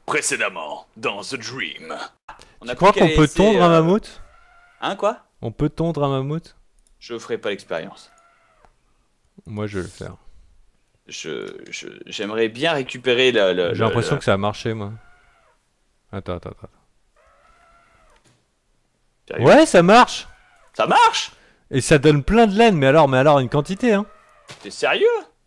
Précédemment, dans The Dream. Tu crois qu'on peut tondre un mammouth? Hein, quoi? On peut tondre un mammouth? Je ferai pas l'expérience. Moi, je vais le faire. J'aimerais bien récupérer J'ai l'impression que ça a marché, moi. Attends. Ouais, ça marche! Ça marche? Et ça donne plein de laine, mais alors une quantité, hein. T'es sérieux?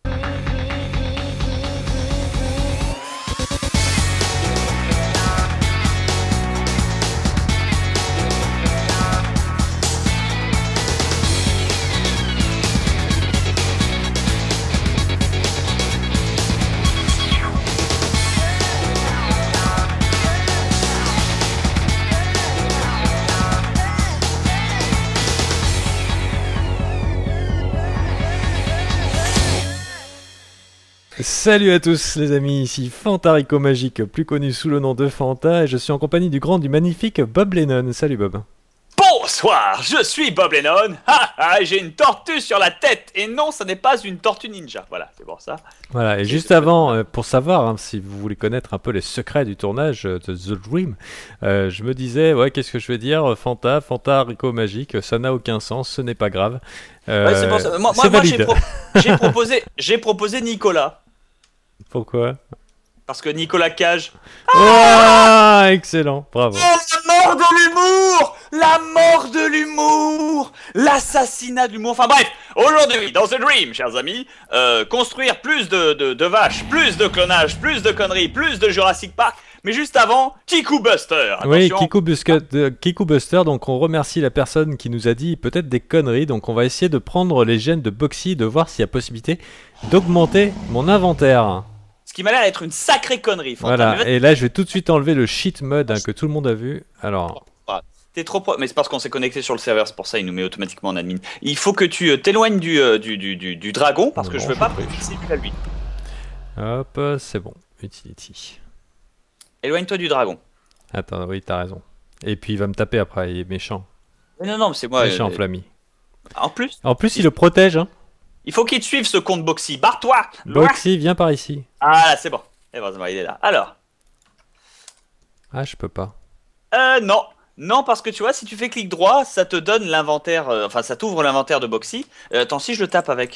Salut à tous les amis, ici Fantarico Magique, plus connu sous le nom de Fanta, et je suis en compagnie du grand, du magnifique Bob Lennon. Salut Bob. Bonsoir, je suis Bob Lennon. J'ai une tortue sur la tête. Et non, ce n'est pas une tortue ninja. Voilà, c'est pour ça. Voilà, et juste avant, pour savoir hein, si vous voulez connaître un peu les secrets du tournage de The Dream, je me disais, ouais, qu'est-ce que je vais dire, Fantarico Magique, ça n'a aucun sens, ce n'est pas grave. Ouais, c'est pour ça. Moi j'ai proposé Nicolas. Pourquoi? Parce que Nicolas Cage. Ah, excellent, bravo. Oh, la mort de l'humour! La mort de l'humour! L'assassinat de l'humour. Enfin bref, aujourd'hui, dans The Dream, chers amis, construire plus de vaches, plus de clonage, plus de conneries, plus de Jurassic Park. Mais juste avant, Kiku Buster. Oui, Kiku Buster, donc on remercie la personne qui nous a dit peut-être des conneries. Donc on va essayer de prendre les gènes de Boxy, de voir s'il y a possibilité d'augmenter mon inventaire. Ce qui m'a l'air d'être une sacrée connerie. Voilà, et là je vais tout de suite enlever le cheat mode hein, que tout le monde a vu. Alors. T'es trop pro... Mais c'est parce qu'on s'est connecté sur le serveur, c'est pour ça il nous met automatiquement en admin. Il faut que tu t'éloignes du dragon parce que je veux pas fixer lui à lui. Hop, c'est bon. Utility. Éloigne-toi du dragon. Attends, oui, t'as raison. Et puis il va me taper après, il est méchant. Mais non, mais c'est moi. Méchant, Flammy. En plus, il le protège. Hein. il faut qu'il te suive ce compte Boxy. Barre-toi! Boxy, viens par ici. Ah là, c'est bon. Et bon, il est là. Alors. Ah, je peux pas. Non. Non, parce que tu vois, si tu fais clic droit, ça te donne l'inventaire. Enfin, ça t'ouvre l'inventaire de Boxy. Attends, si je le tape avec.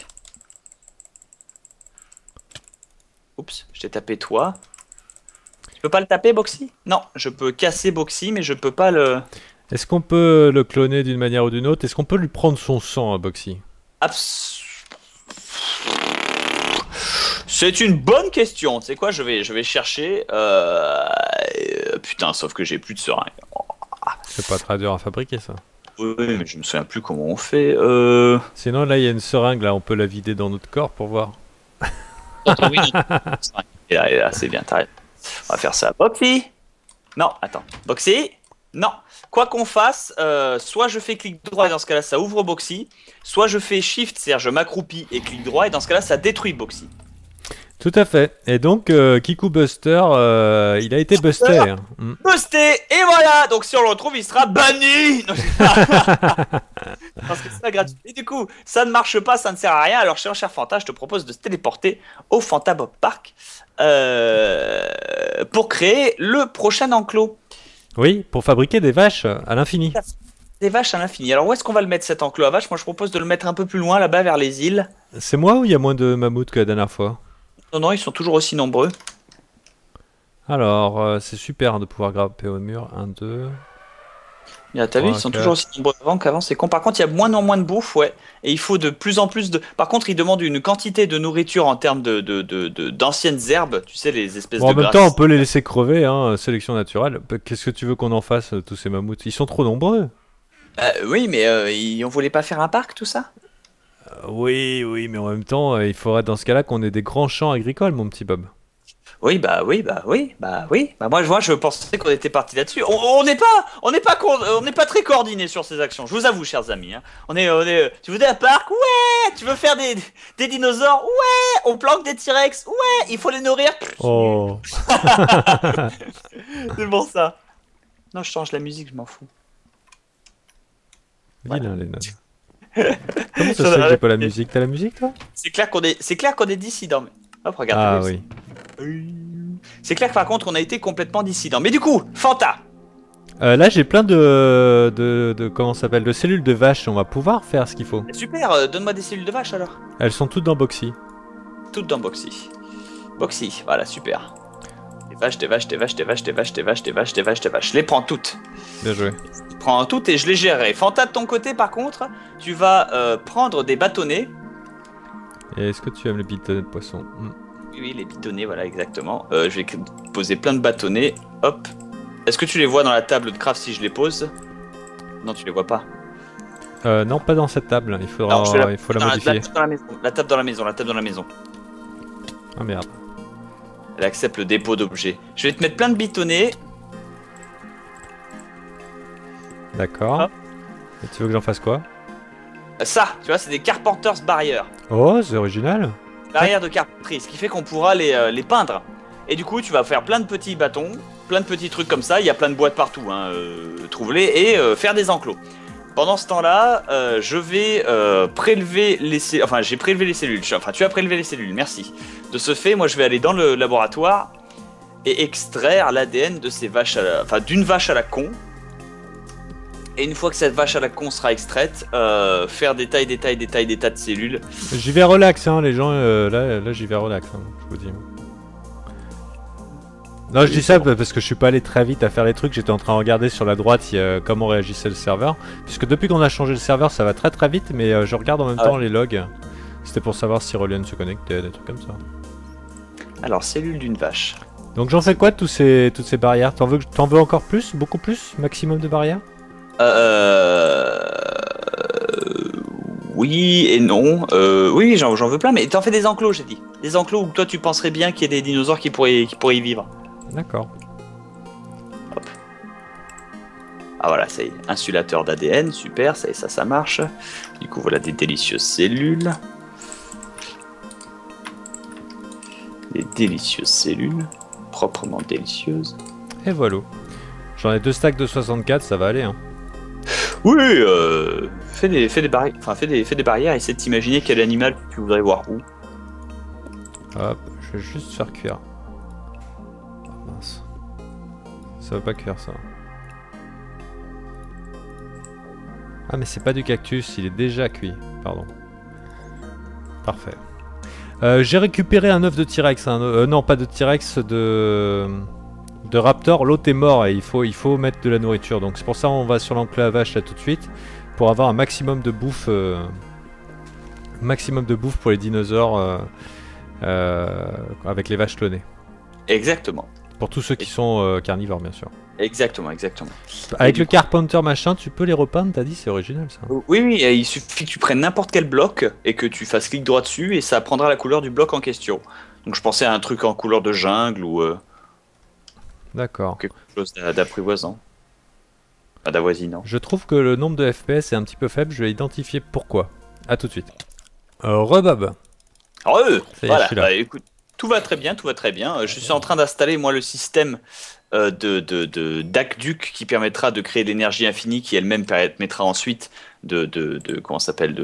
Oups, je t'ai tapé toi. Tu peux pas le taper, Boxy? Non, je peux casser Boxy, mais je peux pas le. Est-ce qu'on peut le cloner d'une manière ou d'une autre? Est-ce qu'on peut lui prendre son sang à Boxy? C'est une bonne question. Tu sais quoi, je vais chercher. Putain, sauf que j'ai plus de seringue. C'est pas très dur à fabriquer ça. Oui, mais je me souviens plus comment on fait. Sinon, là, il y a une seringue, là, on peut la vider dans notre corps pour voir. Oui. Et là, c'est bien, t'arrêtes. On va faire ça. Boxy. Non, attends. Boxy. Non. Quoi qu'on fasse, soit je fais clic droit et dans ce cas-là, ça ouvre Boxy. Soit je fais Shift, c'est-à-dire je m'accroupis et clic droit et dans ce cas-là, ça détruit Boxy. Tout à fait. Et donc, Kiku Buster, il a été busté. Hein. Busté. Et voilà. Donc si on le retrouve, il sera banni. Parce que c'est pas gratuit. Et du coup, ça ne marche pas, ça ne sert à rien. Alors, cher Fanta, je te propose de se téléporter au Fanta Bob Park pour créer le prochain enclos. Oui, pour fabriquer des vaches à l'infini. Des vaches à l'infini. Alors, où est-ce qu'on va le mettre cet enclos à vaches? Moi, je propose de le mettre un peu plus loin, là-bas, vers les îles. C'est moi ou il y a moins de mammouths que la dernière fois? Non, ils sont toujours aussi nombreux. Alors, c'est super de pouvoir grimper au mur. 1, 2... T'as vu, ils sont toujours aussi nombreux qu'avant, c'est con. Par contre, il y a moins en moins de bouffe, ouais. Et il faut de plus en plus de... Par contre, ils demandent une quantité de nourriture en termes d'anciennes herbes, tu sais, les espèces de en même grasses. temps, on peut les laisser crever, hein, sélection naturelle. Qu'est-ce que tu veux qu'on en fasse, tous ces mammouths? Ils sont trop nombreux. Oui, mais on voulait pas faire un parc, tout ça? Oui, mais en même temps, il faudrait dans ce cas-là qu'on ait des grands champs agricoles, mon petit Bob. Oui. Bah moi, je pensais qu'on était parti là-dessus. On n'est pas très coordinés sur ces actions. Je vous avoue, chers amis. Hein. Tu veux un parc? Ouais. Tu veux faire des dinosaures? Ouais. On planque des T-Rex? Ouais. Il faut les nourrir? Oh. C'est bon ça. Non, je change la musique, je m'en fous. Vilain, Lennon. Comment ça se fait que j'ai pas la musique? T'as la musique, toi? C'est clair qu'on est dissident. Hop, regarde. Ah oui. C'est clair que par contre, on a été complètement dissident. Mais du coup, Fanta. Là, j'ai plein comment ça s'appelle, de cellules de vache. On va pouvoir faire ce qu'il faut. Super, donne-moi des cellules de vache alors. Elles sont toutes dans Boxy. Toutes dans Boxy. Boxy, voilà, super. Des vaches, des vaches, des vaches, des vaches, des vaches, des vaches, des vaches, des vaches, des vaches. Je les prends toutes. Bien joué. Je prends toutes et je les gérerai. Fanta, de ton côté, par contre, tu vas prendre des bâtonnets. Et est-ce que tu aimes les bidonnets de poisson? Oui, les bidonnets, voilà, exactement. Je vais poser plein de bâtonnets. Hop. Est-ce que tu les vois dans la table de craft si je les pose? Non, tu les vois pas. Non, pas dans cette table. Il faudra, Alors, il faut la modifier. La table dans la maison. La table dans la maison. La table dans la maison. Ah merde. Elle accepte le dépôt d'objets. Je vais te mettre plein de bâtonnets. D'accord. Hop. Et tu veux que j'en fasse quoi? Ça, tu vois, c'est des Carpenter's Barrier. Oh, c'est original. Barrière de carpenterie, ce qui fait qu'on pourra les peindre. Et du coup, tu vas faire plein de petits bâtons, plein de petits trucs comme ça. Il y a plein de boîtes partout, hein, trouve-les, et faire des enclos. Pendant ce temps-là, je vais prélever les cellules. Enfin, j'ai prélevé les cellules. Enfin, tu as prélevé les cellules, merci. De ce fait, moi, je vais aller dans le laboratoire et extraire l'ADN de ces vaches enfin, d'une vache à la con. Et une fois que cette vache à la con sera extraite, faire des tas de cellules. J'y vais relax, hein, les gens. Là j'y vais relax, hein, je vous dis. Non, je dis ça parce que je suis pas allé très vite à faire les trucs. J'étais en train de regarder sur la droite comment réagissait le serveur. Puisque depuis qu'on a changé le serveur, ça va très très vite. Mais je regarde en même temps les logs. C'était pour savoir si Relian se connectait, des trucs comme ça. Alors, cellules d'une vache. Donc j'en fais quoi de toutes ces barrières? T'en veux encore plus? Beaucoup plus? Maximum de barrières? Oui et non. Oui, j'en veux plein, mais t'en fais des enclos, j'ai dit. Des enclos où toi tu penserais bien qu'il y ait des dinosaures qui pourraient y vivre. D'accord. Hop. Ah voilà, ça y est, insulateur d'ADN, super, ça marche. Du coup, voilà des délicieuses cellules. Des délicieuses cellules, proprement délicieuses. Et voilà. J'en ai 2 stacks de 64, ça va aller, hein. Oui, fais des barrières, enfin fais des barrières et essaie de t'imaginer quel animal tu voudrais voir où. Hop, je vais juste faire cuire. Oh, mince. Ça va pas cuire ça. Ah mais c'est pas du cactus, il est déjà cuit, pardon. Parfait. J'ai récupéré un œuf de T-Rex, non pas de T-Rex, de raptor. L'autre est mort et il faut mettre de la nourriture. Donc c'est pour ça on va sur l'enclos à vache là tout de suite. Pour avoir un maximum de bouffe. Pour les dinosaures avec les vaches clonées. Exactement. Pour tous ceux qui sont carnivores bien sûr. Exactement. Avec le Carpenter machin, tu peux les repeindre, t'as dit, c'est original ça. Oui, il suffit que tu prennes n'importe quel bloc et que tu fasses clic droit dessus et ça prendra la couleur du bloc en question. Donc je pensais à un truc en couleur de jungle ou D'accord. quelque chose d'apprivoisant. Enfin, d'avoisinant. Je trouve que le nombre de FPS est un petit peu faible, je vais identifier pourquoi. A tout de suite. Rebab. Voilà, je suis là. bah, écoute, tout va très bien. Je suis en train d'installer moi le système d'aqueduc qui permettra de créer l'énergie infinie qui elle-même permettra ensuite comment ça s'appelle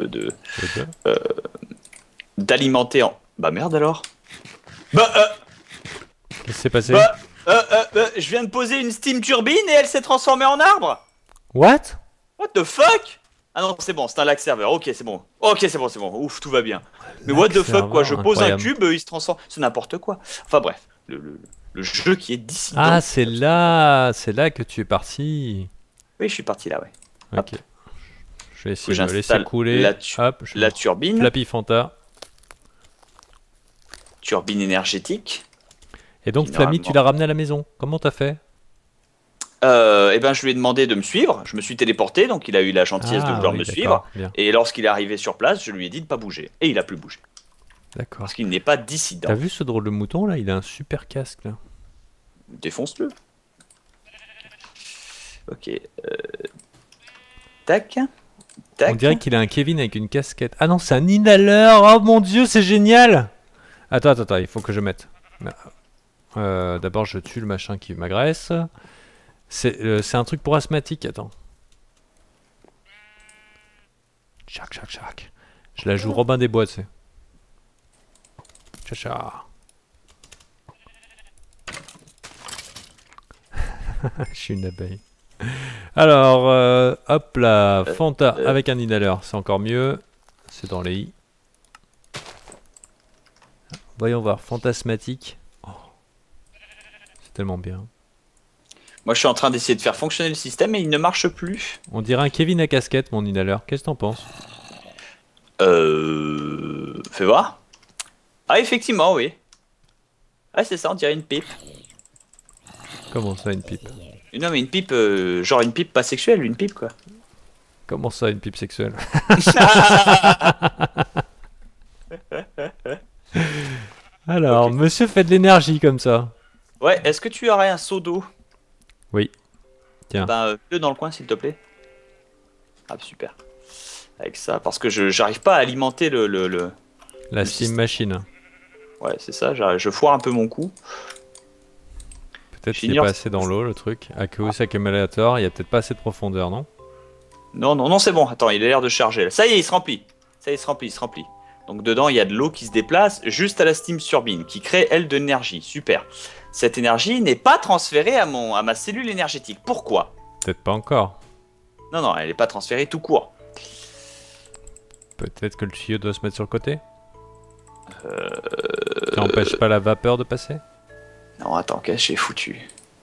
d'alimenter en... Bah merde alors. Qu'est-ce qui s'est passé? Je viens de poser une steam turbine et elle s'est transformée en arbre. What? What the fuck? Ah non, c'est bon, c'est un lag serveur. Ok, c'est bon. Ouf, tout va bien. Mais what the fuck, quoi. Je pose un cube, il se transforme. C'est n'importe quoi. Enfin bref, le jeu qui est dissident. Ah, c'est là que tu es parti. Oui, je suis parti là, ouais. Ok. Hop. Je vais essayer de me laisser couler. Hop, la turbine. Flappy Fanta. Turbine énergétique. Et donc, Flammy, tu l'as ramené à la maison. Comment t'as fait? Eh ben, je lui ai demandé de me suivre. Je me suis téléporté, donc il a eu la gentillesse de vouloir me suivre. Bien. Et lorsqu'il est arrivé sur place, je lui ai dit de pas bouger. Et il a plus bougé. D'accord. Parce qu'il n'est pas dissident. T'as vu ce drôle de mouton là? Il a un super casque là. Défonce-le. Ok. Tac. On dirait qu'il a un Kevin avec une casquette. Ah non, c'est un inhaleur. Oh mon dieu, c'est génial. Attends, il faut que je mette. D'abord, je tue le machin qui m'agresse. C'est un truc pour asthmatique, attends. Chac. Je la joue Robin des Bois, tu sais. Cha. Je suis une abeille. Alors, hop là, Fanta avec un inhaler, c'est encore mieux. C'est dans les i. Voyons voir, fantasmatique. Oh. C'est tellement bien. Moi, je suis en train d'essayer de faire fonctionner le système et il ne marche plus. On dirait un Kevin à casquette, mon inhaler. Qu'est-ce que t'en penses? Fais voir. Ah, effectivement, oui. Ah, c'est ça, on dirait une pipe. Comment ça, une pipe? Non, mais une pipe, genre une pipe pas sexuelle, une pipe, quoi. Comment ça, une pipe sexuelle? Alors, Ok. monsieur fait de l'énergie comme ça. Ouais, est-ce que tu aurais un seau d'eau? Oui. Tiens. Ben, le dans le coin, s'il te plaît. Ah, super. Avec ça, parce que j'arrive pas à alimenter La le steam système. machine. Ouais, c'est ça, je foire un peu mon coup. Peut-être qu'il n'est J'ignore pas si- assez dans l'eau, le truc. Aqueous Accumulator, il y a peut-être pas assez de profondeur, non? Non, non, non, c'est bon. Attends, il a l'air de charger là. Ça y est, il se remplit. Ça y est, il se remplit, il se remplit. Donc dedans, il y a de l'eau qui se déplace juste à la steam turbine, qui crée, elle, de l'énergie. Super. Cette énergie n'est pas transférée à ma cellule énergétique. Pourquoi? Peut-être pas encore. Non, non, elle n'est pas transférée tout court. Peut-être que le tuyau doit se mettre sur le côté? Ça n'empêche pas la vapeur de passer? Non, attends, qu'est-ce que j'ai foutu?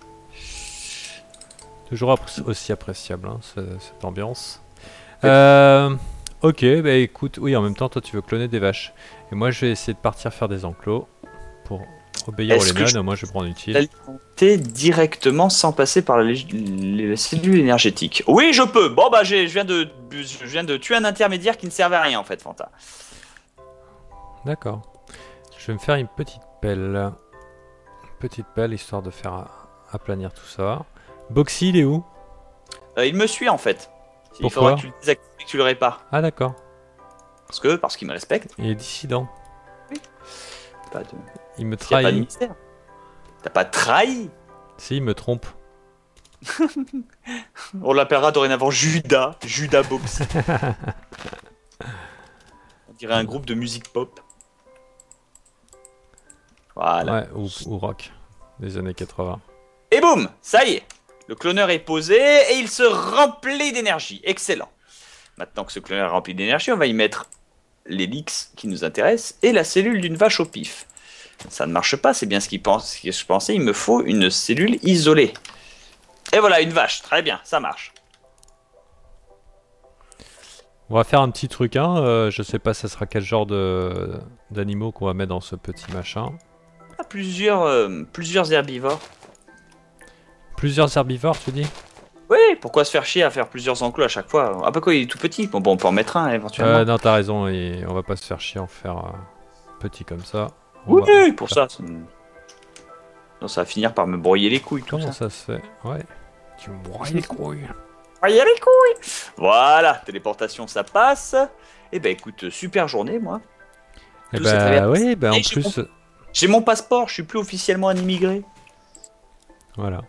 Toujours aussi appréciable, hein, cette ambiance. Ok, bah écoute, oui, en même temps, toi tu veux cloner des vaches. Et moi je vais essayer de partir faire des enclos pour obéir aux Est-ce que Lennon, moi je vais prendre utile. L'alimenter directement sans passer par la cellule énergétique. Oui, je peux. Bon, bah, je viens de tuer un intermédiaire qui ne servait à rien, en fait, Fanta. D'accord. Je vais me faire une petite pelle. Petite pelle histoire de faire aplanir tout ça. Boxy, il est où? Il me suit, en fait. Il Pourquoi faudra que tu le désactives et que tu le répares. Ah d'accord. Parce qu'il me respecte. Il est dissident. Pas de... Il me Il y a pas de trahit. mystère. T'as pas trahi. Si, il me trompe. On l'appellera dorénavant Judas. Judas Boxy. On dirait un groupe de musique pop. Voilà. Ouais, ou rock. Des années 80. Et boum, ça y est, le cloneur est posé et il se remplit d'énergie. Excellent. Maintenant que ce cloneur est rempli d'énergie, on va y mettre l'hélix qui nous intéresse et la cellule d'une vache au pif. Ça ne marche pas, c'est bien ce que je pensais, il me faut une cellule isolée. Et voilà, une vache, très bien, ça marche. On va faire un petit truc, hein. Je sais pas ça sera quel genre d'animaux qu'on va mettre dans ce petit machin. Ah, plusieurs herbivores. Plusieurs herbivores, tu dis? Oui, pourquoi se faire chier à faire plusieurs enclos à chaque fois? Ah, pas quoi, il est tout petit. Bon, on peut en mettre un éventuellement. Non, t'as raison, et on va pas se faire chier en faire petit comme ça. Oui, va- pour ça. Non, ça va finir par me broyer les couilles, tout Comment ça. ça se fait? Ouais. Tu me broies les couilles. Broyer les couilles. Voilà, téléportation, ça passe. Eh ben, écoute, super journée, moi. Eh Tout s'est très bien oui, en Et j'ai plus... J'ai mon passeport, je suis plus officiellement un immigré. Voilà.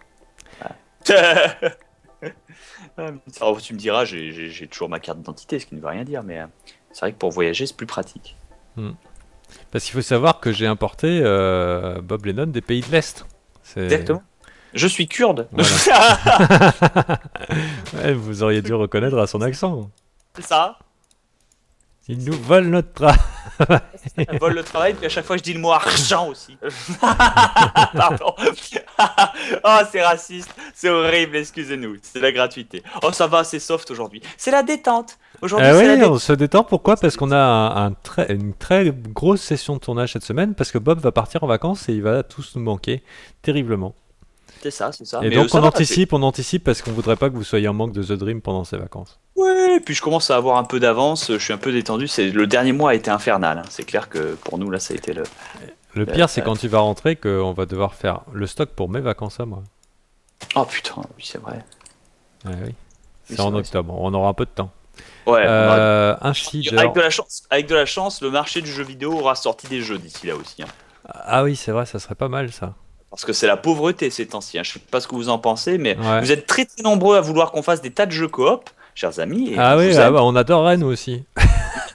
Alors, tu me diras, j'ai toujours ma carte d'identité, ce qui ne veut rien dire, mais c'est vrai que pour voyager, c'est plus pratique. Parce qu'il faut savoir que j'ai importé Bob Lennon des pays de l'Est. Exactement. Je suis kurde. Voilà. Ouais, vous auriez dû reconnaître à son accent. C'est ça. Ils nous volent notre travail. Elle vole le travail, puis à chaque fois je dis le mot argent aussi. Pardon. Oh, c'est raciste, c'est horrible, excusez-nous, c'est la gratuité. Oh, ça va, c'est soft aujourd'hui. C'est la détente. Aujourd'hui, c'est la Oui, détente. on se détend. Pourquoi? Parce qu'on a une très grosse session de tournage cette semaine. Parce que Bob va partir en vacances et il va tous nous manquer terriblement. C'est ça, c'est ça. Et Mais, donc ça on va, anticipe parce qu'on voudrait pas que vous soyez en manque de The Dream pendant ces vacances. Ouais, puis je commence à avoir un peu d'avance, je suis un peu détendu. Le dernier mois a été infernal, hein. C'est clair que pour nous, là, ça a été le... Le pire, c'est quand tu vas rentrer qu'on va devoir faire le stock pour mes vacances à moi. Oh putain, oui, c'est vrai. Ouais, oui. Oui, C'est c'est en vrai, octobre, on aura un peu de temps. Ouais, Un feeder. avec de la chance, le marché du jeu vidéo aura sorti des jeux d'ici là aussi, hein. Ah oui, c'est vrai, ça serait pas mal ça. Parce que c'est la pauvreté ces temps-ci, hein. Je sais pas ce que vous en pensez, mais Ouais. vous êtes très très nombreux à vouloir qu'on fasse des tas de jeux coop, chers amis. Et Ah on oui, vous aime. on adorerait nous aussi.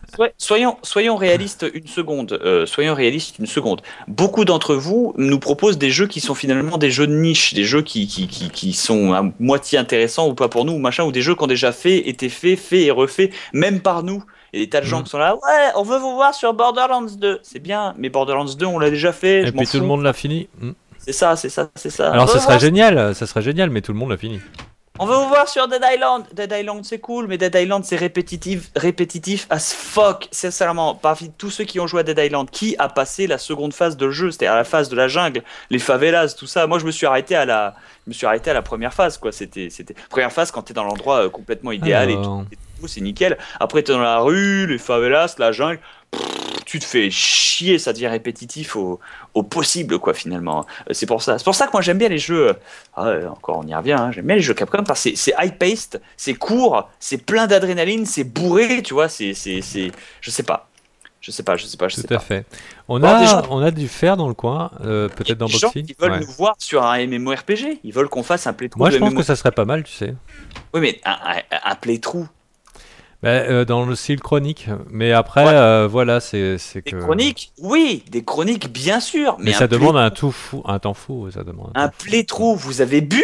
Soyons réalistes une seconde. Soyons réalistes une seconde. Beaucoup d'entre vous nous proposent des jeux qui sont finalement des jeux de niche, des jeux qui sont à moitié intéressants ou pas pour nous, ou machin, ou des jeux qui ont déjà été faits et refaits, même par nous. Il y a des tas de gens qui sont là, ouais, on veut vous voir sur Borderlands 2. C'est bien, mais Borderlands 2, on l'a déjà fait. Et puis tout le monde l'a fini. C'est ça. Alors ça serait génial, mais tout le monde l'a fini. On veut vous voir sur Dead Island. Dead Island c'est cool, mais Dead Island c'est répétitif as fuck. Sincèrement, parmi tous ceux qui ont joué à Dead Island, qui a passé la seconde phase de jeu, c'est-à-dire la phase de la jungle, les favelas, tout ça. Moi je me suis arrêté à la première phase, quoi. C'était première phase quand t'es dans l'endroit complètement idéal et tout, c'est nickel. Après t'es dans la rue, les favelas, la jungle. Tu te fais chier, ça devient répétitif au possible, quoi, finalement. C'est pour ça que moi j'aime bien les jeux. Encore on y revient, hein, j'aime bien les jeux Capcom parce que c'est high-paced, c'est court, c'est plein d'adrénaline, c'est bourré, tu vois, je sais pas. Tout à fait. On a du fer dans le coin, peut-être dans Boxy. Ils veulent nous voir sur un MMORPG, ils veulent qu'on fasse un playthrough. Moi je pense que ça serait pas mal, tu sais. Oui, mais un playthrough. Dans le style chronique, mais après voilà, c'est que des chroniques, oui, des chroniques bien sûr, mais ça demande un temps fou, ça demande un playthrough. Vous avez bu,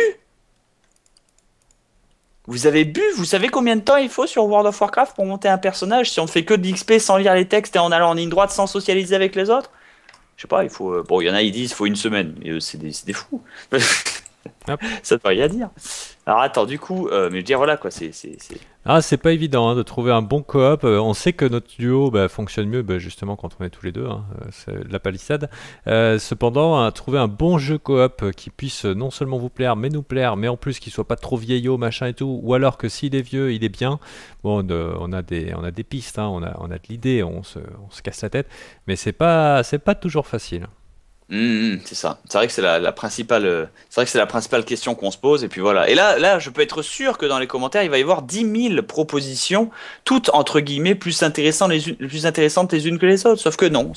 vous savez combien de temps il faut sur World of Warcraft pour monter un personnage si on ne fait que de l'XP sans lire les textes et en allant en ligne droite sans socialiser avec les autres? Je sais pas, il faut bon, il y en a ils disent il faut une semaine, mais c'est des fous. Ça ne veut rien dire. Alors attends, du coup, mais je veux dire, voilà quoi, c'est pas évident de trouver un bon coop. On sait que notre duo fonctionne mieux justement quand on est tous les deux, c'est la palissade. Cependant, trouver un bon jeu coop qui puisse non seulement vous plaire, mais nous plaire, mais en plus qu'il soit pas trop vieillot, machin et tout, ou alors que s'il est vieux, il est bien. Bon, on a des pistes, on a de l'idée, on se casse la tête, mais c'est pas toujours facile. C'est ça. C'est vrai que c'est la principale question qu'on se pose et puis voilà. Et là, je peux être sûr que dans les commentaires, il va y avoir 10 000 propositions, toutes entre guillemets plus intéressantes les unes que les autres. Sauf que non.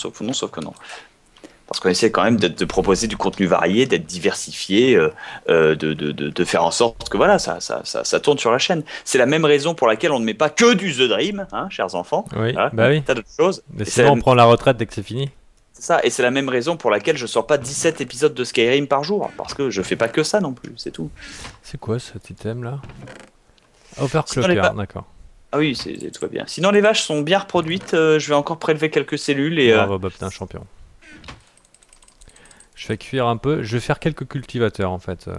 Parce qu'on essaie quand même de proposer du contenu varié, d'être diversifié, de faire en sorte que voilà, ça tourne sur la chaîne. C'est la même raison pour laquelle on ne met pas que du The Dream, chers enfants. Oui, voilà, oui. T'as d'autres choses. Mais sinon, on prend la retraite dès que c'est fini. Ça, et c'est la même raison pour laquelle je sors pas 17 épisodes de Skyrim par jour, parce que je fais pas que ça non plus, c'est tout. C'est quoi cet item là? Overclocker, d'accord. Ah oui, tout va bien. Sinon les vaches sont bien reproduites, je vais encore prélever quelques cellules et... putain, champion. Je fais cuire un peu, je vais faire quelques cultivateurs en fait.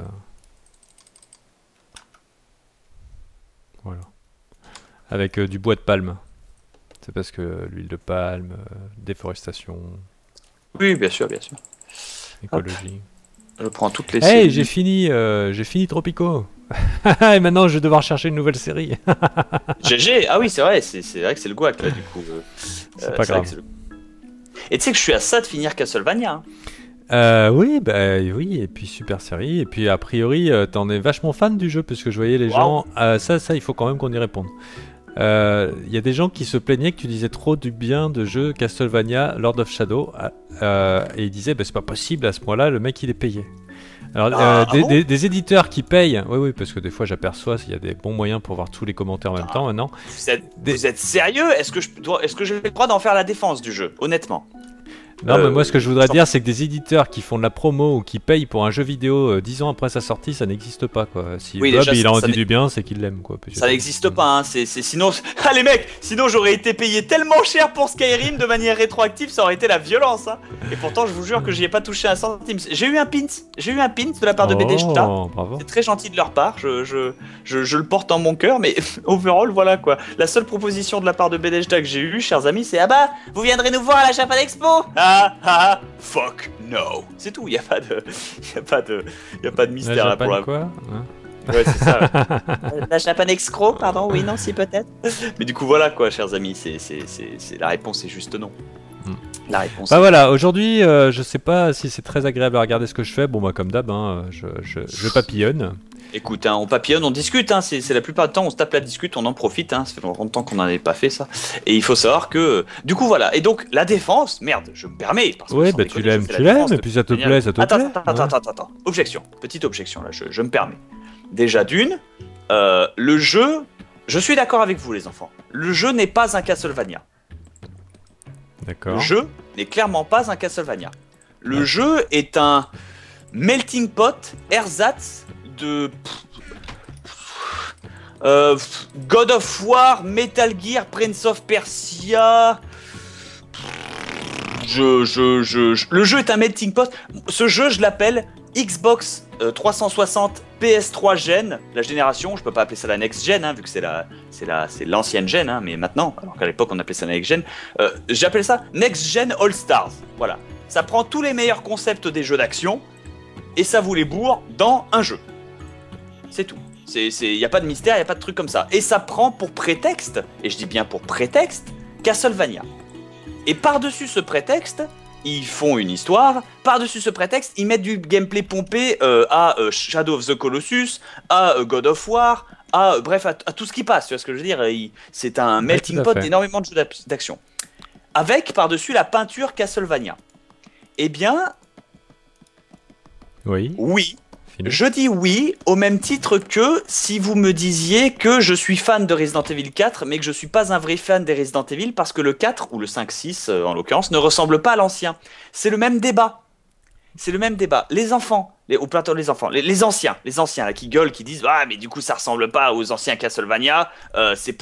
Voilà. Avec du bois de palme. C'est parce que l'huile de palme, déforestation... Oui, bien sûr. Écologie. Hop. Je prends toutes les séries. Hey, j'ai fini Tropico. Et maintenant, je vais devoir chercher une nouvelle série. GG, ah oui, c'est vrai que c'est le guac, là, du coup. C'est pas grave. Et tu sais que je suis à ça de finir Castlevania. Oui, et puis super série. Et puis, a priori, t'en es vachement fan du jeu, parce que je voyais les gens... Ça, il faut quand même qu'on y réponde. Y a des gens qui se plaignaient que tu disais trop du bien de jeux Castlevania, Lord of Shadow, et ils disaient c'est pas possible à ce point-là, le mec il est payé. Alors des éditeurs qui payent, oui parce que des fois j'aperçois s'il y a des bons moyens pour voir tous les commentaires en même temps maintenant. Vous êtes sérieux? Est-ce que j'ai le droit d'en faire la défense du jeu, honnêtement? Non, mais moi ce que je voudrais dire, c'est que des éditeurs qui font de la promo ou qui payent pour un jeu vidéo 10 ans après sa sortie, ça n'existe pas quoi. Si Bob il en dit du bien, c'est qu'il l'aime quoi. Ça n'existe pas, sinon... Ah les mecs, sinon j'aurais été payé tellement cher pour Skyrim de manière rétroactive, ça aurait été la violence. Et pourtant je vous jure que j'y ai pas touché un centime. J'ai eu un pin de la part de Bethesda. C'est très gentil de leur part, je le porte dans mon cœur, mais overall voilà quoi. La seule proposition de la part de Bethesda que j'ai eue, chers amis, c'est vous viendrez nous voir à la Japan Expo. Fuck no. C'est tout, y a pas de mystère là pour la... quoi Ouais, c'est ça. La Japan Expo, pardon, oui, non, si peut-être. Mais du coup, voilà quoi, chers amis, la réponse est juste non. La réponse. Voilà, aujourd'hui, je sais pas si c'est très agréable à regarder ce que je fais. Bon, comme d'hab, je papillonne. Écoute, on papillonne, on discute, c'est la plupart du temps on se tape la discute, on en profite, ça fait longtemps qu'on n'en avait pas fait ça. Et il faut savoir que, du coup voilà, et donc la défense, merde, je me permets. Parce que ouais, tu l'aimes, et puis ça te plaît, Attends, objection, petite objection là, je me permets. Déjà d'une, le jeu, Je suis d'accord avec vous, les enfants. Le jeu n'est pas un Castlevania. D'accord. Le jeu n'est clairement pas un Castlevania. Le jeu est un melting pot ersatz de God of War, Metal Gear, Prince of Persia. Le jeu est un melting pot. Ce jeu, je l'appelle Xbox 360 PS3 Gen, la génération. Je peux pas appeler ça la next gen, hein, vu que c'est l'ancienne gen, hein, mais maintenant, alors qu'à l'époque on appelait ça la next gen. J'appelle ça Next Gen All Stars. Voilà. Ça prend tous les meilleurs concepts des jeux d'action et ça vous les bourre dans un jeu. C'est tout. Il n'y a pas de mystère, il n'y a pas de truc comme ça. Et ça prend pour prétexte, et je dis bien pour prétexte, Castlevania. Et par-dessus ce prétexte, ils font une histoire. Par-dessus ce prétexte, ils mettent du gameplay pompé à Shadow of the Colossus, à God of War, bref, à tout ce qui passe. Tu vois ce que je veux dire? C'est un melting pot d'énormément de jeux d'action. Avec par-dessus la peinture Castlevania. Eh bien, oui. Je dis oui, au même titre que si vous me disiez que je suis fan de Resident Evil 4, mais que je suis pas un vrai fan des Resident Evil parce que le 4, ou le 5-6 en l'occurrence, ne ressemble pas à l'ancien. C'est le même débat. C'est le même débat. Les enfants, les anciens là, qui gueulent, qui disent « Ah, mais du coup, ça ressemble pas aux anciens Castlevania, c'est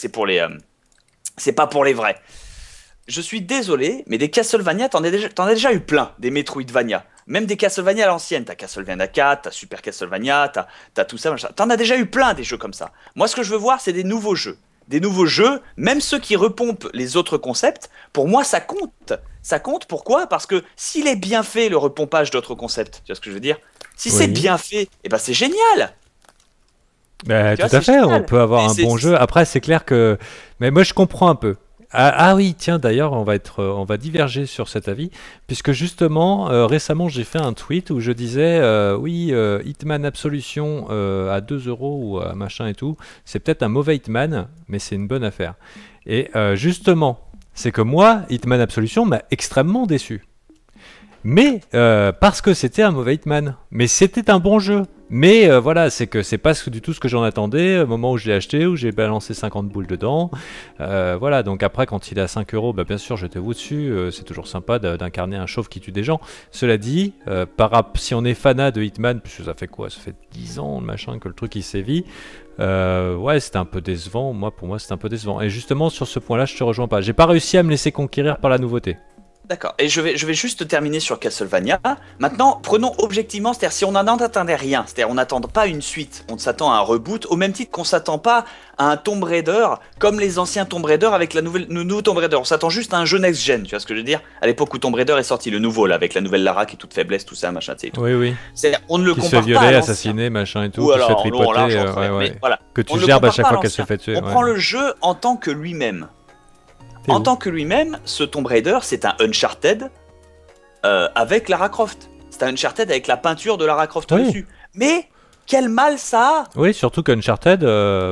pas pour les vrais. » Je suis désolé, mais des Castlevania, t'en as déjà eu plein, des Metroidvania. Même des Castlevania à l'ancienne, t'as Castlevania 4, t'as Super Castlevania, t'as tout ça, machin. T'en as déjà eu plein des jeux comme ça. Moi, ce que je veux voir, c'est des nouveaux jeux. Des nouveaux jeux, même ceux qui repompent les autres concepts, pour moi, ça compte. Ça compte, pourquoi? Parce que s'il est bien fait, le repompage d'autres concepts, tu vois ce que je veux dire? Si c'est bien fait, eh ben c'est génial. Bah, tout à fait, génial. On peut avoir un bon jeu. Après, c'est clair que... Mais moi, je comprends un peu. Ah oui, tiens, d'ailleurs, on va diverger sur cet avis, puisque justement, récemment, j'ai fait un tweet où je disais, Hitman Absolution à 2 € ou à machin et tout, c'est peut-être un mauvais Hitman, mais c'est une bonne affaire. Et justement, c'est que moi, Hitman Absolution m'a extrêmement déçu. Mais parce que c'était un mauvais Hitman, mais c'était un bon jeu. Mais voilà, c'est que c'est pas du tout ce que j'en attendais au moment où je l'ai acheté, où j'ai balancé 50 boules dedans. Voilà, donc après, quand il est à 5 €, bah, bien sûr, jetez-vous dessus. C'est toujours sympa d'incarner un chauve qui tue des gens. Cela dit, si on est fanat de Hitman, puisque ça fait quoi? Ça fait 10 ans, machin, que le truc il sévit. Ouais, c'était un peu décevant. Pour moi, c'était un peu décevant. Et justement, sur ce point-là, je te rejoins pas. J'ai pas réussi à me laisser conquérir par la nouveauté. D'accord, et je vais juste terminer sur Castlevania. Maintenant, prenons objectivement, c'est-à-dire si on n'en attendait rien, c'est-à-dire on n'attend pas une suite, on s'attend à un reboot, au même titre qu'on s'attend pas à un Tomb Raider comme les anciens Tomb Raider avec le nouveau Tomb Raider. On s'attend juste à un jeu next-gen, tu vois ce que je veux dire? À l'époque où Tomb Raider est sorti, le nouveau là, avec la nouvelle Lara qui est toute faiblesse, tout ça, machin, tu sais. Oui. On ne le qui compare se fait violer, pas à assassiner, machin et tout, ou qui se fait alors, tripoter, voilà. Que tu gerbes à chaque fois qu'elle se fait tuer. On prend le jeu en tant que lui-même. En tant que lui-même, ce Tomb Raider, c'est un Uncharted avec Lara Croft. C'est un Uncharted avec la peinture de Lara Croft dessus. Mais quel mal ça a! Oui, surtout qu'Uncharted,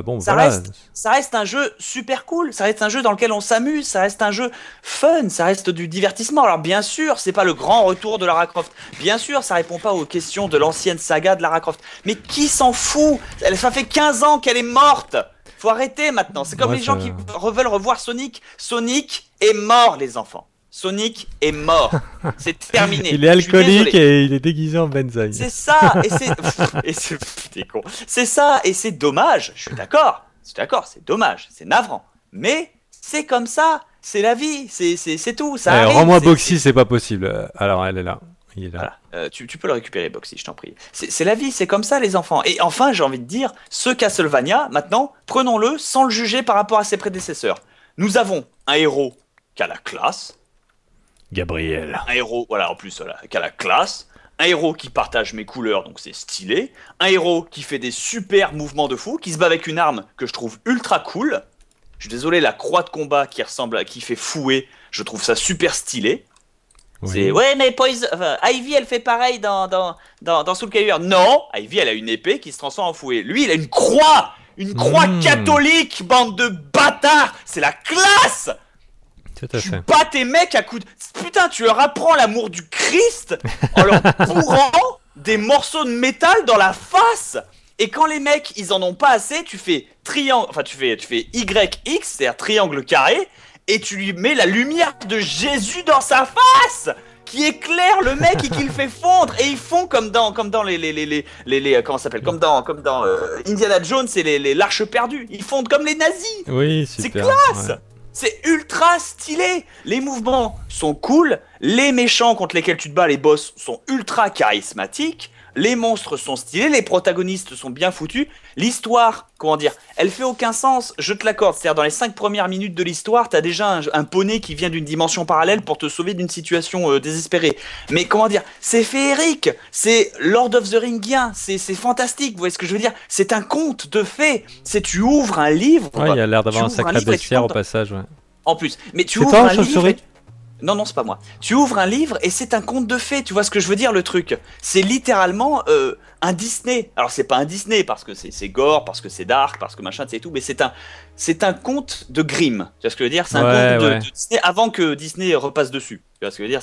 ça reste un jeu super cool, ça reste un jeu dans lequel on s'amuse, ça reste un jeu fun, ça reste du divertissement. Alors bien sûr, c'est pas le grand retour de Lara Croft. Bien sûr, ça répond pas aux questions de l'ancienne saga de Lara Croft. Mais qui s'en fout? Ça fait 15 ans qu'elle est morte! Faut arrêter maintenant. C'est comme les gens qui veulent revoir Sonic. Sonic est mort, les enfants. Sonic est mort. C'est terminé. Il est alcoolique et il est déguisé en benzaï. C'est ça. C'est ça et c'est dommage. Je suis d'accord. C'est dommage. C'est navrant. Mais c'est comme ça. C'est la vie. C'est tout. Ça arrive. Rends-moi Boxy, c'est pas possible. Alors elle est là. Il est là. Voilà. Tu peux le récupérer, Boxy, je t'en prie. C'est la vie, c'est comme ça, les enfants. Et enfin, j'ai envie de dire, ce Castlevania, maintenant, prenons-le sans le juger par rapport à ses prédécesseurs. Nous avons un héros qui a la classe. Gabriel. Un héros, voilà, en plus, voilà, qui a la classe. Un héros qui partage mes couleurs, donc c'est stylé. Un héros qui fait des super mouvements de fou, qui se bat avec une arme que je trouve ultra cool. Je suis désolé, la croix de combat qui fait fouet, je trouve ça super stylé. Oui. Ouais, mais Ivy elle fait pareil dans Soul Calibur. Non, Ivy elle a une épée qui se transforme en fouet. Lui il a une croix catholique, bande de bâtards. C'est la classe. Tu bats tes mecs à coups de... Putain, tu leur apprends l'amour du Christ en leur bourrant des morceaux de métal dans la face. Et quand les mecs, ils en ont pas assez, tu fais triangle, enfin tu fais YX, c'est-à-dire triangle carré, et tu lui mets la lumière de Jésus dans sa face, qui éclaire le mec et qui le fait fondre. Et ils font comme dans les comment ça s'appelle, comme dans Indiana Jones et l'arche perdue. Ils fondent comme les nazis. Oui, C'est super. classe. Ouais. C'est ultra stylé. Les mouvements sont cool. Les méchants contre lesquels tu te bats, les boss, sont ultra charismatiques. Les monstres sont stylés. Les protagonistes sont bien foutus. L'histoire, comment dire, elle fait aucun sens. Je te l'accorde. C'est-à-dire, dans les 5 premières minutes de l'histoire, t'as déjà un poney qui vient d'une dimension parallèle pour te sauver d'une situation désespérée. Mais comment dire, c'est féerique. C'est Lord of the Ringien. C'est fantastique. Vous voyez ce que je veux dire? C'est un conte de fées. C'est tu ouvres un livre. Ouais, il y a l'air d'avoir un tu ouvres sacré livre et tu bestiaire au tombes passage. Ouais. en plus. Mais tu C'est ouvres toi, un livre. chauve-souris Non, non, c'est pas moi. Tu ouvres un livre et c'est un conte de fées. Tu vois ce que je veux dire, le truc? C'est littéralement un Disney. Alors, c'est pas un Disney parce que c'est gore, parce que c'est dark, parce que machin, c'est tout. Mais c'est un conte de Grimm. Tu vois ce que je veux dire? C'est un conte de Disney avant que Disney repasse dessus. Tu vois ce que je veux dire?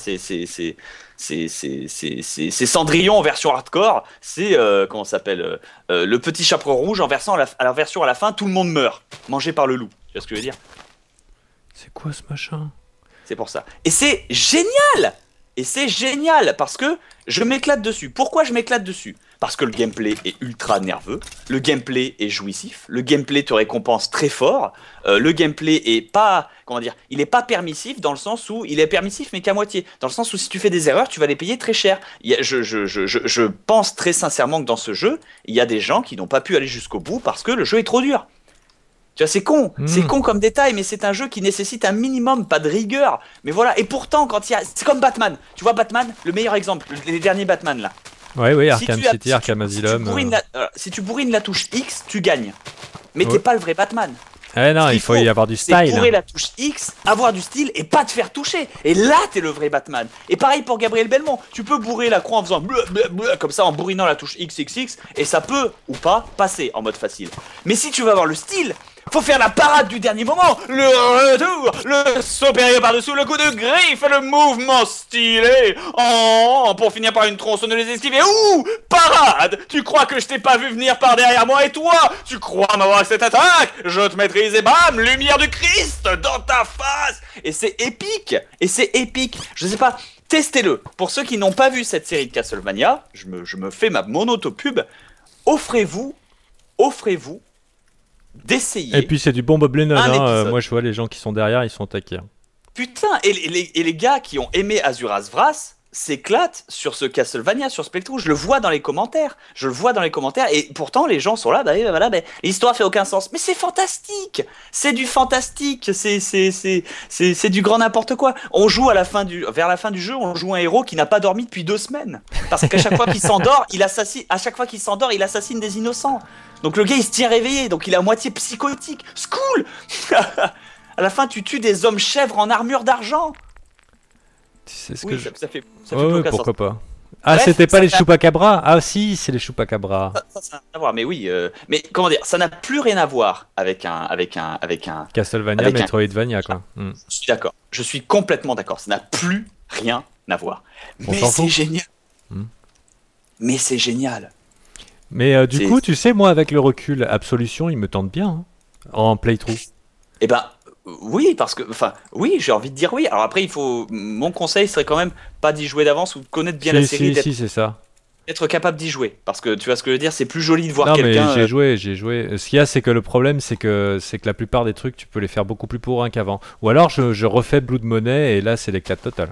C'est Cendrillon en version hardcore. C'est, comment ça s'appelle? Le petit chaperon rouge en version à la version à la fin, tout le monde meurt. Mangé par le loup. Tu vois ce que je veux dire? C'est quoi ce machin? C'est pour ça. Et c'est génial! Et c'est génial parce que je m'éclate dessus. Pourquoi je m'éclate dessus? Parce que le gameplay est ultra nerveux, le gameplay est jouissif, le gameplay te récompense très fort, le gameplay est pas, comment dire, il est pas permissif dans le sens où il est permissif mais qu'à moitié. Dans le sens où si tu fais des erreurs, tu vas les payer très cher. Je pense très sincèrement que dans ce jeu, il y a des gens qui n'ont pas pu aller jusqu'au bout parce que le jeu est trop dur. Tu vois, c'est con comme détail, mais c'est un jeu qui nécessite un minimum, pas de rigueur. Mais voilà, et pourtant, quand il y a, c'est comme Batman. Tu vois, Batman, le meilleur exemple, les derniers Batman là. Ouais, oui, Si Arkham tu as- City, Arkham Asylum. Si tu bourrines la touche X, tu gagnes. Mais Ouais. t'es pas le vrai Batman. Ouais, non, Ce il qu'il faut y avoir du c'est style. bourrer la touche X, avoir du style et pas te faire toucher. Et là, t'es le vrai Batman. Et pareil pour Gabriel Belmont. Tu peux bourrer la croix en faisant comme ça, en bourrinant la touche XXX, et ça peut, ou pas, passer en mode facile. Mais si tu veux avoir le style, faut faire la parade du dernier moment, le retour, le saut périlleux par-dessous, le coup de griffe et le mouvement stylé. Oh, pour finir par une tronçonneuse esquivée. Ouh, parade. Tu crois que je t'ai pas vu venir par derrière moi et toi, tu crois m'avoir cette attaque? Je te maîtrise et bam, lumière du Christ dans ta face. Et c'est épique. Et c'est épique. Je sais pas, testez-le. Pour ceux qui n'ont pas vu cette série de Castlevania, je me fais mon auto-pub. Offrez-vous d'essayer. Et puis c'est du bon Bob Lennon. Un Hein. épisode. Moi je vois les gens qui sont derrière, ils sont taqués. Putain, et les gars qui ont aimé Azuras Vras s'éclatent sur ce Castlevania, sur Spectrum. Je le vois dans les commentaires. Et pourtant, les gens sont là, bah, voilà, bah, l'histoire fait aucun sens. Mais c'est fantastique. C'est du fantastique. C'est du grand n'importe quoi. On joue vers la fin du jeu, on joue un héros qui n'a pas dormi depuis 2 semaines. Parce qu'à chaque fois qu'il s'endort, il assassine des innocents. Donc le gars, il se tient réveillé. Donc il est à moitié psychotique. C'est cool. À la fin, tu tues des hommes chèvres en armure d'argent. Tu sais ce Oui, que ça fait plus Ouais, aucun pourquoi sens. pas. Ah, Bref, c'était pas ça les fait- Chupacabra? Ah, si, c'est les Chupacabra. Ça n'a rien à voir, mais oui. Mais comment dire, ça n'a plus rien à voir avec un. Castlevania, Avec un- Metroidvania, quoi. Hmm. Je suis d'accord. Je suis complètement d'accord. Ça n'a plus rien à voir. On Mais s'en c'est fout. génial. Hmm. Mais c'est génial. Mais du C'est- coup, tu sais, moi, avec le recul, Absolution, il me tente bien. Hein, en playthrough. Eh ben. Oui, parce que, enfin, oui, j'ai envie de dire oui. Alors après, mon conseil serait quand même pas d'y jouer d'avance ou de connaître bien la série, Si, c'est ça. d'être capable d'y jouer. Parce que tu vois ce que je veux dire, c'est plus joli de voir Non, mais quelqu'un. j'ai joué. Ce qu'il y a, c'est que le problème, c'est que la plupart des trucs, tu peux les faire beaucoup plus bourrin qu'avant. Ou alors, je refais Blood Money et là, c'est l'éclat total.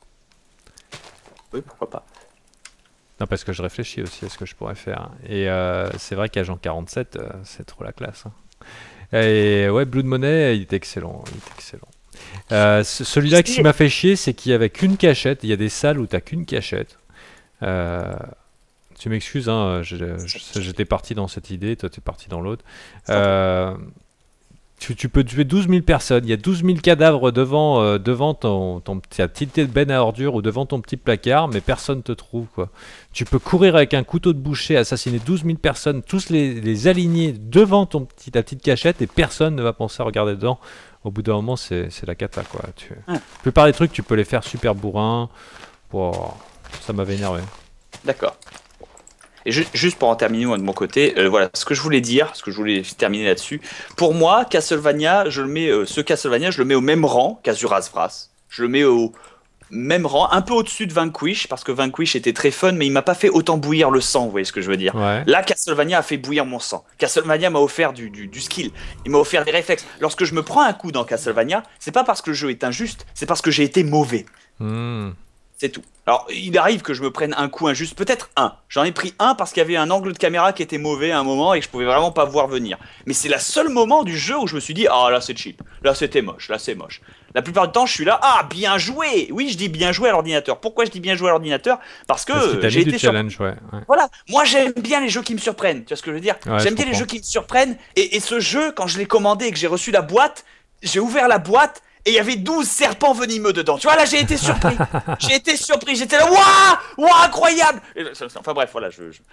Oui, pourquoi pas. Non, parce que je réfléchis aussi à ce que je pourrais faire. Et c'est vrai qu'Agent 47, c'est trop la classe. Hein. Et ouais, Blood Money, il est excellent. Celui-là qui m'a fait chier, c'est qu'il y avait qu'une cachette. Il y a des salles où t'as qu'une cachette. Tu m'excuses, hein, j'étais parti dans cette idée, toi t'es parti dans l'autre. Tu peux tuer 12 000 personnes, il y a 12 000 cadavres devant ta petite benne à ordures ou devant ton petit placard, mais personne te trouve, quoi. Tu peux courir avec un couteau de boucher, assassiner 12 000 personnes, tous les aligner devant ta petite cachette et personne ne va penser à regarder dedans. Au bout d'un moment, c'est la cata, quoi. La plupart des trucs, tu peux les faire super bourrins. Ça m'avait énervé. D'accord. Et juste pour en terminer moi de mon côté, voilà ce que je voulais dire, ce que je voulais terminer là-dessus. Pour moi, Castlevania, je le mets, ce Castlevania, je le mets au même rang qu'Azuras Vras. Je le mets au même rang, un peu au-dessus de Vanquish, parce que Vanquish était très fun, mais il m'a pas fait autant bouillir le sang, vous voyez ce que je veux dire. Ouais. Là, Castlevania a fait bouillir mon sang. Castlevania m'a offert du skill, il m'a offert des réflexes. Lorsque je me prends un coup dans Castlevania, c'est pas parce que le jeu est injuste, c'est parce que j'ai été mauvais. C'est tout. Alors, il arrive que je me prenne un coup injuste, peut-être un. J'en ai pris un parce qu'il y avait un angle de caméra qui était mauvais à un moment et que je pouvais vraiment pas voir venir. Mais c'est le seul moment du jeu où je me suis dit, ah là c'est cheap, là c'était moche, là c'est moche. La plupart du temps, je suis là, ah bien joué. Oui, je dis bien joué à l'ordinateur. Pourquoi je dis bien joué à l'ordinateur? Parce que j'ai été challenge, ouais. Voilà, moi j'aime bien les jeux qui me surprennent. Tu vois ce que je veux dire? Ouais, j'aime bien les jeux qui me surprennent. Et ce jeu, quand je l'ai commandé et que j'ai reçu la boîte, j'ai ouvert la boîte. Et il y avait 12 serpents venimeux dedans. Tu vois, là, j'ai été surpris. J'ai été surpris. J'étais là, waouh, waouh, incroyable. Enfin bref, voilà,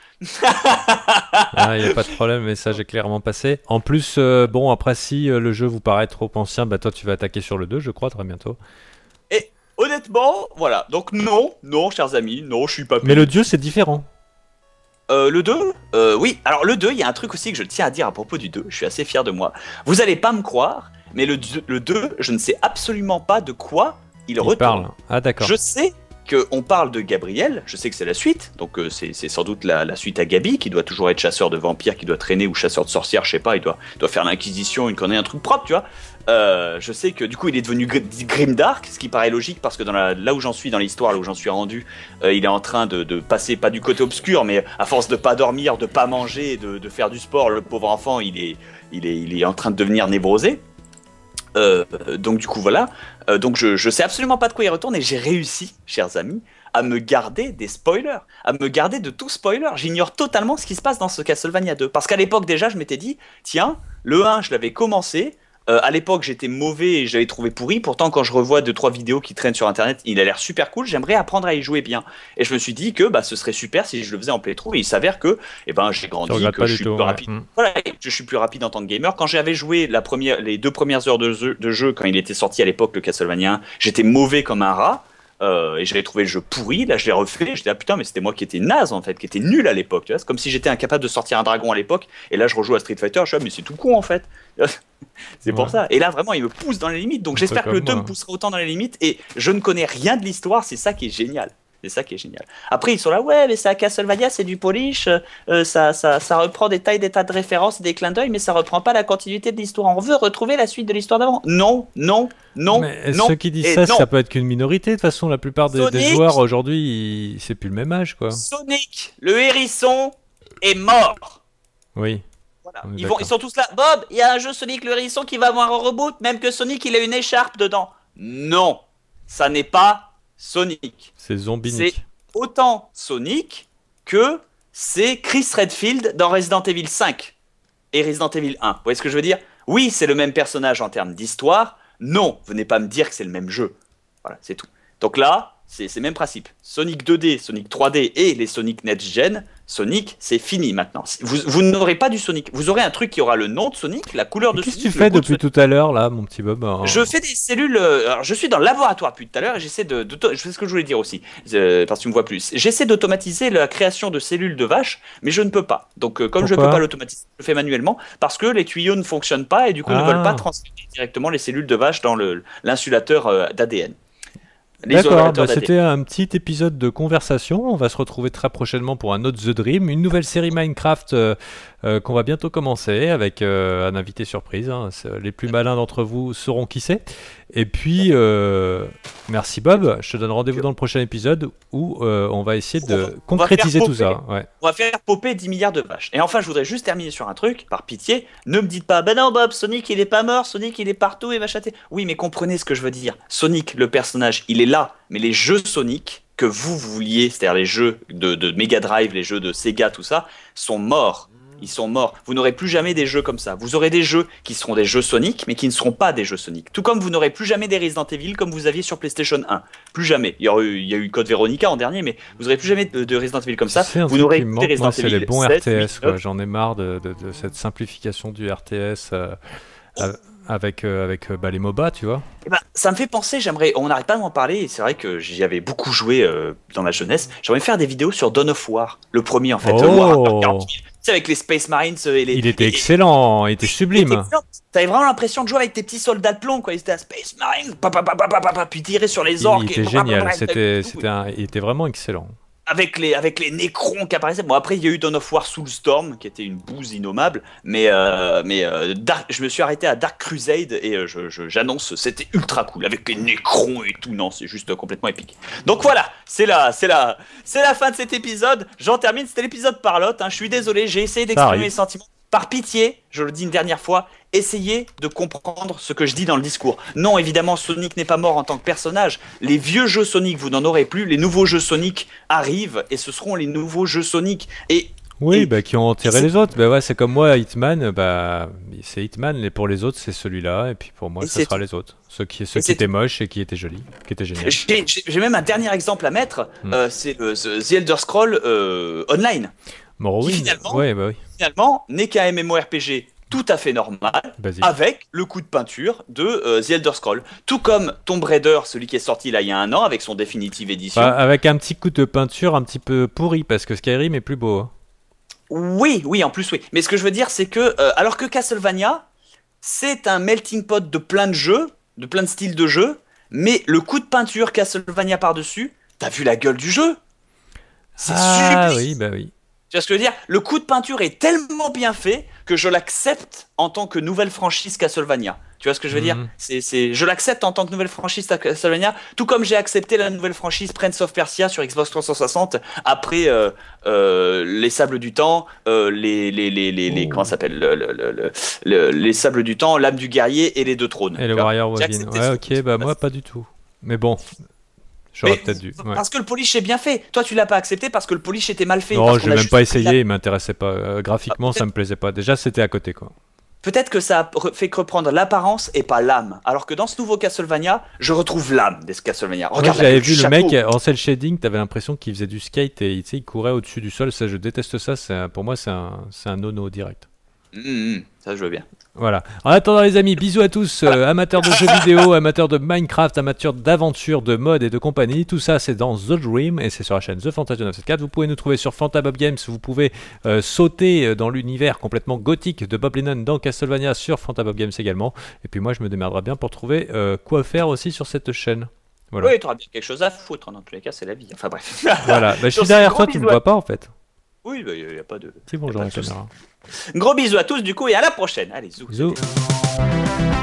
Ah, il n'y a pas de problème, le message est clairement passé. En plus, bon, après, si le jeu vous paraît trop ancien, bah toi, tu vas attaquer sur le 2, je crois, très bientôt. Et honnêtement, voilà. Donc non, chers amis, non, je suis pas... Mais le dieu, c'est différent. Le 2 oui. Alors, le 2, il y a un truc aussi que je tiens à dire à propos du 2. Je suis assez fier de moi. Vous allez pas me croire, mais le 2, je ne sais absolument pas de quoi il retourne. Parle. Ah, d'accord. Je sais qu'on parle de Gabriel, je sais que c'est la suite, donc c'est sans doute la suite à Gabi, qui doit toujours être chasseur de vampires, qui doit traîner, ou chasseur de sorcières, je sais pas, il doit faire l'inquisition, il connaît un truc propre, tu vois. Je sais que du coup il est devenu grimdark, ce qui paraît logique, parce que là où j'en suis dans l'histoire, là où j'en suis rendu, il est en train de passer, pas du côté obscur, mais à force de pas dormir, de pas manger, de faire du sport, le pauvre enfant, il est en train de devenir névrosé. Donc du coup voilà, donc je sais absolument pas de quoi il retourne et j'ai réussi, chers amis, à me garder des spoilers, à me garder de tout spoiler. J'ignore totalement ce qui se passe dans ce Castlevania 2, parce qu'à l'époque déjà je m'étais dit, tiens, le 1 je l'avais commencé, à l'époque j'étais mauvais et j'avais trouvé pourri, pourtant quand je revois 2-3 vidéos qui traînent sur internet, il a l'air super cool, j'aimerais apprendre à y jouer bien. Et je me suis dit que ce serait super si je le faisais en playthrough, et il s'avère que j'ai grandi, que je suis plus rapide. Voilà, je suis plus rapide en tant que gamer. Quand j'avais joué les 2 premières heures de jeu, quand il était sorti à l'époque, le Castlevania 1, j'étais mauvais comme un rat. Et j'avais trouvé le jeu pourri, là je l'ai refait, j'étais putain, mais c'était moi qui étais naze en fait, qui était nul à l'époque, tu vois, c'est comme si j'étais incapable de sortir un dragon à l'époque, et là je rejoue à Street Fighter, je suis mais c'est tout con en fait. C'est pour ça, et là vraiment il me pousse dans les limites, donc j'espère que le 2 me poussera autant dans les limites, et je ne connais rien de l'histoire, c'est ça qui est génial. C'est ça qui est génial. Après, ils sont là, ouais, mais c'est à Castlevania, c'est du polish, ça reprend des tas de références et des clins d'œil, mais ça reprend pas la continuité de l'histoire. On veut retrouver la suite de l'histoire d'avant. Non. Mais ceux qui disent ça peut être qu'une minorité. De toute façon, la plupart des joueurs aujourd'hui, c'est plus le même âge, quoi. Sonic, le hérisson, est mort. Oui. Voilà. Ils sont tous là. Bob, il y a un jeu Sonic le hérisson qui va avoir un reboot, même que Sonic, il a une écharpe dedans. Non, ça n'est pas Sonic. C'est Zombinic. C'est autant Sonic que c'est Chris Redfield dans Resident Evil 5 et Resident Evil 1. Vous voyez ce que je veux dire? Oui, c'est le même personnage en termes d'histoire. Non, venez pas me dire que c'est le même jeu. Voilà, c'est tout. Donc là, c'est le même principe. Sonic 2D, Sonic 3D et les Sonic Next Gen, Sonic, c'est fini maintenant. Vous n'aurez pas du Sonic. Vous aurez un truc qui aura le nom de Sonic, la couleur de Sonic. Qu'est-ce que tu fais depuis tout à l'heure, là, mon petit Bob? Je fais des cellules. Alors, je suis dans le laboratoire depuis tout à l'heure et j'essaie je sais ce que je voulais dire aussi, parce que tu me vois plus. J'essaie d'automatiser la création de cellules de vaches, mais je ne peux pas. Donc, comme je ne peux pas l'automatiser, je le fais manuellement parce que les tuyaux ne fonctionnent pas et du coup ne veulent pas transférer directement les cellules de vache dans l'insulateur d'ADN. D'accord, c'était un petit épisode de conversation. On va se retrouver très prochainement pour un autre The Dream, une nouvelle série Minecraft qu'on va bientôt commencer avec un invité surprise. Hein. Les plus malins d'entre vous sauront qui c'est. Et puis, merci Bob. Je te donne rendez-vous dans le prochain épisode où on va essayer de concrétiser tout ça. Ouais. On va faire popper 10 milliards de vaches. Et enfin, je voudrais juste terminer sur un truc, par pitié. Ne me dites pas, ben non Bob, Sonic il est pas mort, Sonic il est partout et va châter. Oui, mais comprenez ce que je veux dire. Sonic, le personnage, il est là. Mais les jeux Sonic que vous vouliez, c'est-à-dire les jeux de Mega Drive, les jeux de Sega, tout ça, sont morts. Ils sont morts. Vous n'aurez plus jamais des jeux comme ça. Vous aurez des jeux qui seront des jeux Sonic, mais qui ne seront pas des jeux Sonic. Tout comme vous n'aurez plus jamais des Resident Evil comme vous aviez sur PlayStation 1. Plus jamais. Il y a eu Code Veronica en dernier, mais vous n'aurez plus jamais de Resident Evil comme ça. Vous n'aurez plus des Resident Evil. C'est les bons 7, RTS. J'en ai marre de cette simplification du RTS. avec les MOBA, tu vois. Eh ben, ça me fait penser, on n'arrête pas d'en parler, et c'est vrai que j'y avais beaucoup joué dans ma jeunesse. J'aimerais faire des vidéos sur Dawn of War, le premier en fait. Oh. 40 000. Tu sais, avec les Space Marines et les. Il était excellent, il était sublime. T'avais vraiment l'impression de jouer avec tes petits soldats de plomb, quoi. Ils étaient à Space Marines, puis tirer sur les orques. Il était génial, il était vraiment excellent. Avec les Nécrons qui apparaissaient. Bon, après, il y a eu Dawn of War Soulstorm, qui était une bouse innommable. Mais je me suis arrêté à Dark Crusade et j'annonce, c'était ultra cool. Avec les Nécrons et tout. Non, c'est juste complètement épique. Donc voilà, c'est la fin de cet épisode. J'en termine. C'était l'épisode Parlotte. Hein. Je suis désolé, j'ai essayé d'exprimer mes sentiments. Par pitié, je le dis une dernière fois, essayez de comprendre ce que je dis dans le discours. Non, évidemment, Sonic n'est pas mort en tant que personnage. Les vieux jeux Sonic, vous n'en aurez plus. Les nouveaux jeux Sonic arrivent et ce seront les nouveaux jeux Sonic. Qui ont enterré les autres. Bah ouais, c'est comme moi, Hitman, c'est Hitman, et pour les autres, c'est celui-là, et puis pour moi, ce sera les autres. Ceux qui étaient moches et qui étaient jolis, qui étaient géniaux. J'ai même un dernier exemple à mettre, c'est The Elder Scrolls Online. Morrowind, finalement, n'est qu'un MMORPG tout à fait normal, avec le coup de peinture de The Elder Scrolls. Tout comme Tomb Raider, celui qui est sorti là il y a un an, avec son Definitive Edition. Avec un petit coup de peinture un petit peu pourri, parce que Skyrim est plus beau. Hein. Oui, en plus oui. Mais ce que je veux dire, c'est que, alors que Castlevania, c'est un melting pot de plein de jeux, de plein de styles de jeux, mais le coup de peinture Castlevania par-dessus, t'as vu la gueule du jeu? C'est sublime. Oui. Tu vois ce que je veux dire? Le coup de peinture est tellement bien fait que je l'accepte en tant que nouvelle franchise Castlevania. Tu vois ce que je veux dire? Je l'accepte en tant que nouvelle franchise Castlevania, tout comme j'ai accepté la nouvelle franchise Prince of Persia sur Xbox 360 après les Sables du Temps, comment ça s'appelle les Sables du Temps, l'âme du guerrier et les deux trônes. Et le Warrior Within. Ouais, ok, moi pas du tout. Mais bon. J'aurais peut-être dû. Parce que le polish est bien fait. Toi, tu l'as pas accepté parce que le polish était mal fait. Non, je l'ai même pas essayé, il m'intéressait pas. Graphiquement, ça me plaisait pas. Déjà, c'était à côté, quoi. Peut-être que ça a fait reprendre l'apparence et pas l'âme. Alors que dans ce nouveau Castlevania, je retrouve l'âme des Castlevania. Regarde, j'avais vu le mec en cel shading, t'avais l'impression qu'il faisait du skate et il courait au-dessus du sol. Ça, je déteste ça. Pour moi, c'est un no-no direct. Ça, je veux bien. Voilà. En attendant, les amis, bisous à tous, amateurs de jeux vidéo, amateurs de Minecraft, amateurs d'aventure, de mode et de compagnie. Tout ça, c'est dans The Dream et c'est sur la chaîne The Fantasy 974. Vous pouvez nous trouver sur Fantabob Games. Vous pouvez sauter dans l'univers complètement gothique de Bob Lennon dans Castlevania sur Fantabob Games également. Et puis moi, je me démerderai bien pour trouver quoi faire aussi sur cette chaîne. Voilà. Oui, tu auras bien quelque chose à foutre. Dans tous les cas, c'est la vie. Enfin bref. Voilà. Je suis derrière toi, tu ne me vois pas en fait. Oui, il n'y a pas de. C'est bon, j'ai la caméra. Gros bisous à tous du coup et à la prochaine. Allez, zou.